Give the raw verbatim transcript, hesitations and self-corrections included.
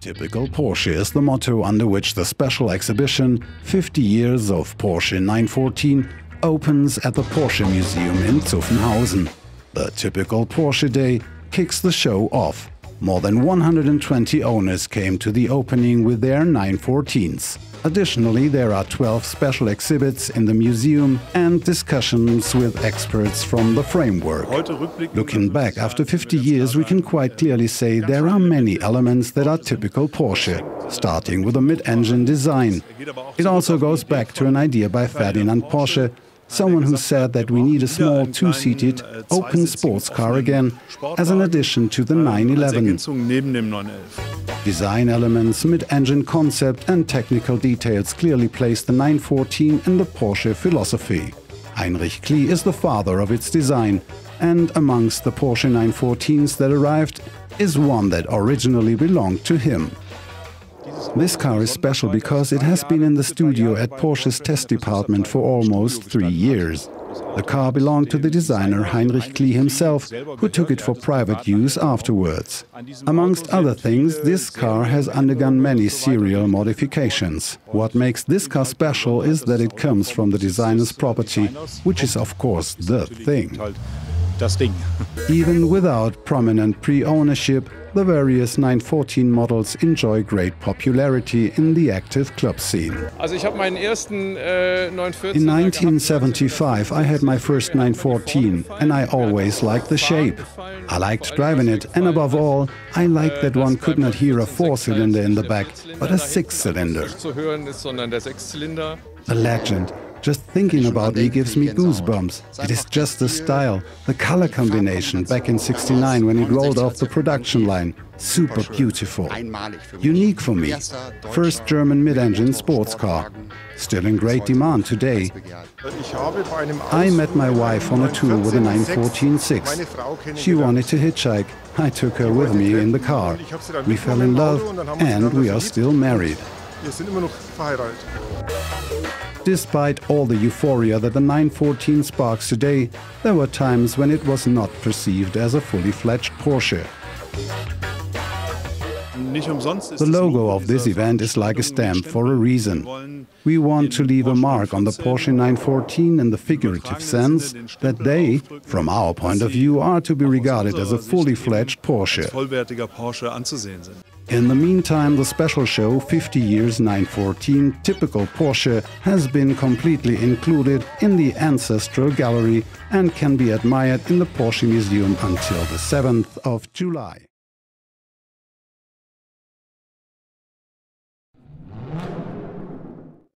Typical Porsche is the motto under which the special exhibition fifty years of Porsche nine fourteen opens at the Porsche Museum in Zuffenhausen. The Typical Porsche Day kicks the show off. More than one hundred twenty owners came to the opening with their nine fourteens. Additionally, there are twelve special exhibits in the museum and discussions with experts from the framework. Looking back after fifty years, we can quite clearly say there are many elements that are typical Porsche, starting with a mid-engine design. It also goes back to an idea by Ferdinand Porsche, someone who said that we need a small two-seated, open sports car again, as an addition to the nine eleven. Design elements, mid-engine concept and technical details clearly place the nine fourteen in the Porsche philosophy. Heinrich Klee is the father of its design, and amongst the Porsche nine fourteens that arrived is one that originally belonged to him. This car is special because it has been in the studio at Porsche's test department for almost three years. The car belonged to the designer Heinrich Klee himself, who took it for private use afterwards. Amongst other things, this car has undergone many serial modifications. What makes this car special is that it comes from the designer's property, which is of course the thing. Even without prominent pre-ownership, the various nine fourteen models enjoy great popularity in the active club scene. In nineteen seventy-five I had my first nine fourteen and I always liked the shape. I liked driving it, and above all, I liked that one could not hear a four-cylinder in the back, but a six-cylinder. A legend. Just thinking about it gives me goosebumps. It is just the style, the color combination back in sixty-nine when it rolled off the production line. Super beautiful. Unique for me. First German mid-engine sports car. Still in great demand today. I met my wife on a tour with a nine fourteen six. She wanted to hitchhike. I took her with me in the car. We fell in love and we are still married. Despite all the euphoria that the nine fourteen sparks today, there were times when it was not perceived as a fully fledged Porsche. The logo of this event is like a stamp for a reason. We want to leave a mark on the Porsche nine fourteen in the figurative sense that they, from our point of view, are to be regarded as a fully fledged Porsche. In the meantime, the special show fifty years nine fourteen Typical Porsche has been completely included in the Ancestral Gallery and can be admired in the Porsche Museum until the seventh of July.